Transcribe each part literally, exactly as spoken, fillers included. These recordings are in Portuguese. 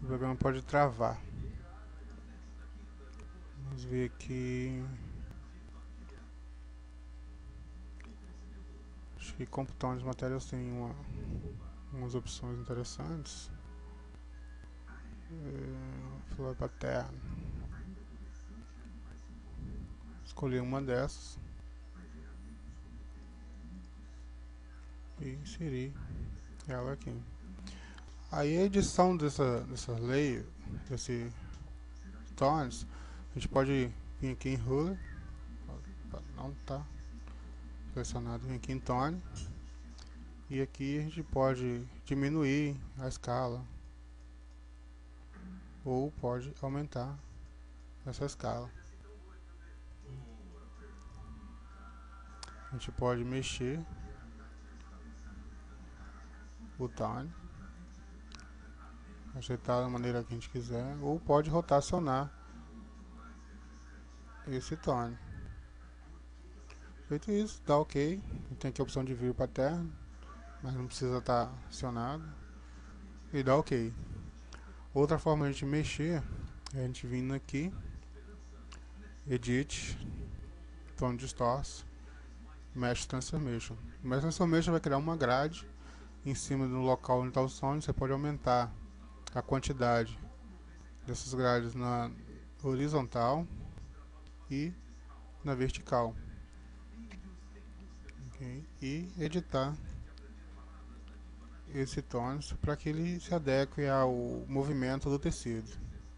programa pode travar. Vamos ver aqui. Acho que computadores materiais tem uma, umas opções interessantes. É, Flow pattern. Escolher uma dessas e inserir ela aqui. Aí a edição dessa, dessa layer, desse tones, a gente pode vir aqui em Ruler, não tá selecionado, vir aqui em Tone, e aqui a gente pode diminuir a escala ou pode aumentar essa escala. A gente pode mexer o Tone, ajeitar da maneira que a gente quiser, ou pode rotacionar esse Tone. Feito isso, dá OK. Tem aqui a opção de View Pattern, mas não precisa estar acionado, e dá OK. Outra forma de a gente mexer é a gente vindo aqui, Edit, Tone Distorce, Mesh Transformation. O Mesh Transformation vai criar uma grade em cima do local onde está o som. Você pode aumentar a quantidade dessas grades na horizontal e na vertical. Okay. E editar esse tones para que ele se adeque ao movimento do tecido.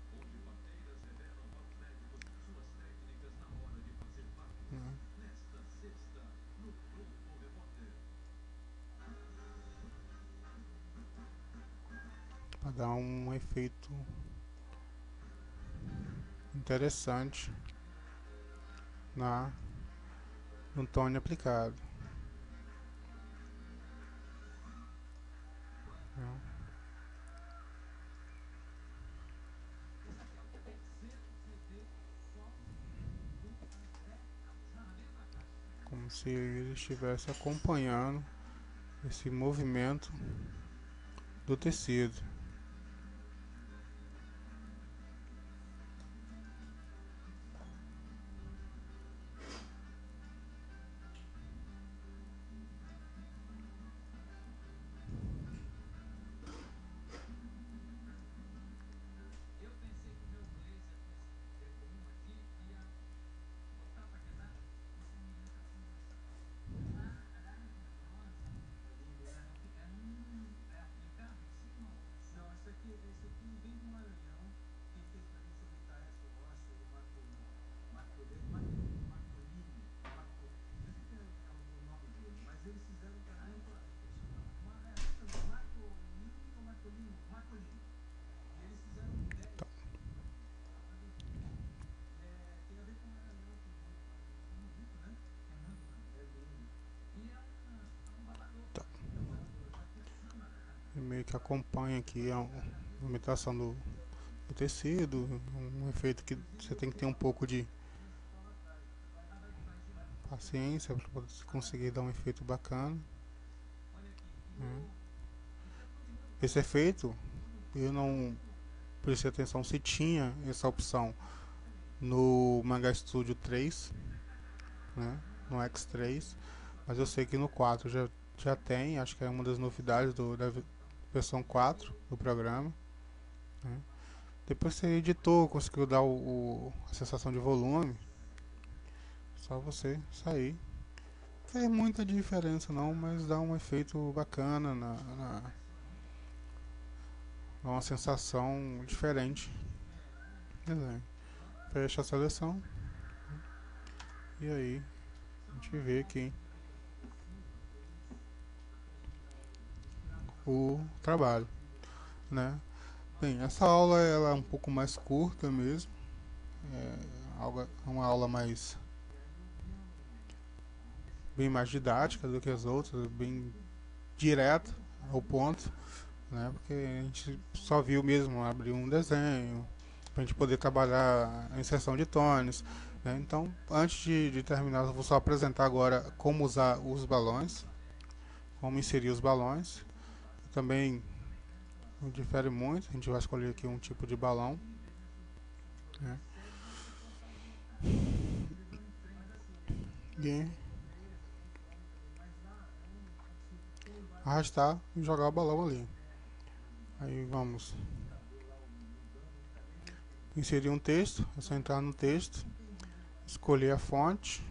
Para dar um efeito interessante na no tone aplicado. Como se ele estivesse acompanhando esse movimento do tecido. Meio que acompanha aqui a movimentação do, do tecido, um efeito que você tem que ter um pouco de paciência para conseguir dar um efeito bacana. Né? Esse efeito eu não prestei atenção se tinha essa opção no Manga Studio três, né? No X três, mas eu sei que no quatro já, já tem, acho que é uma das novidades do, da versão quatro do programa. Né? Depois você editou, conseguiu dar o, o, a sensação de volume, só você sair. Não fez muita diferença não, mas dá um efeito bacana, na, na, dá uma sensação diferente. Fecha a seleção. E aí, a gente vê aqui o trabalho, né? Bem, essa aula ela é um pouco mais curta mesmo, é uma aula mais bem mais didática do que as outras, bem direta ao ponto, né? Porque a gente só viu mesmo abrir um desenho para a gente poder trabalhar a inserção de tones, né? Então, antes de, de terminar, eu vou só apresentar agora como usar os balões, como inserir os balões. Também não difere muito. A gente vai escolher aqui um tipo de balão, né? E arrastar e jogar o balão ali. Aí vamos inserir um texto, é só entrar no texto, escolher a fonte,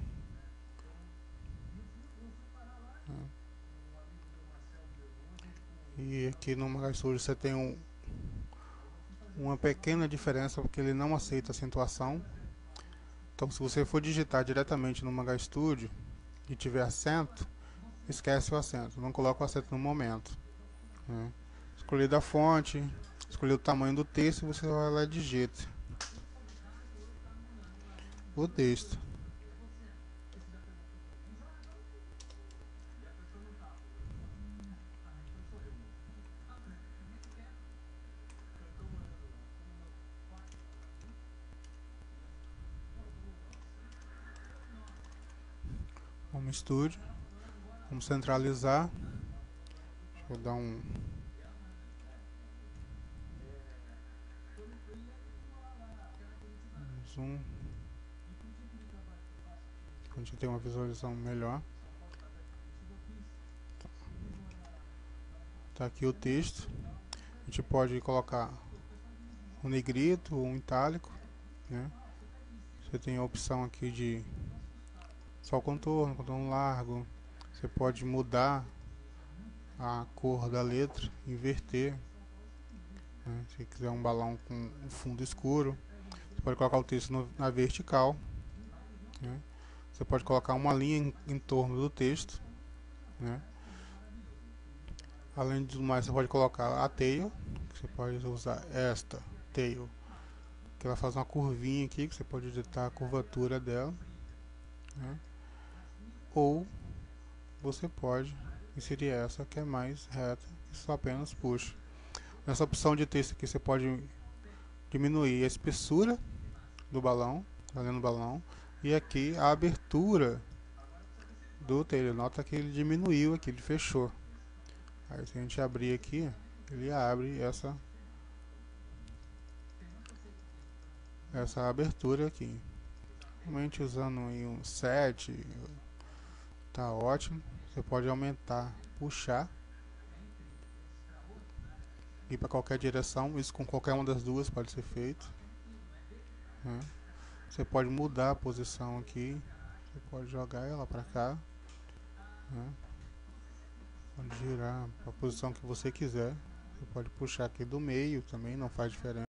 né? E aqui no Magai Studio você tem um, uma pequena diferença, porque ele não aceita acentuação. Então, se você for digitar diretamente no Magai Studio e tiver acento, esquece o acento, não coloca o acento no momento, né? Escolher da fonte, escolher o tamanho do texto, você vai lá e digita o texto. Home Studio, vamos centralizar. Deixa eu dar um zoom, a gente tem uma visualização melhor. Tá aqui o texto. A gente pode colocar um negrito ou um itálico, né? Você tem a opção aqui de só o contorno, contorno largo. Você pode mudar a cor da letra, inverter, né? Se quiser um balão com um fundo escuro, você pode colocar o texto no, na vertical, né? Você pode colocar uma linha em, em torno do texto, né? Além do mais, você pode colocar a tail. Você pode usar esta tail, que ela faz uma curvinha aqui, que você pode editar a curvatura dela, né? Ou você pode inserir essa que é mais reta, que só apenas puxa. Nessa opção de texto aqui você pode diminuir a espessura do balão, valendo o balão, e aqui a abertura do tail. Nota que ele diminuiu aqui, ele fechou. Aí se a gente abrir aqui, ele abre essa essa abertura aqui. Realmente usando aí um sete, tá ótimo. Você pode aumentar, puxar, ir para qualquer direção. Isso com qualquer uma das duas pode ser feito, né? Você pode mudar a posição aqui. Você pode jogar ela para cá, né? Pode girar para a posição que você quiser. Você pode puxar aqui do meio também, não faz diferença.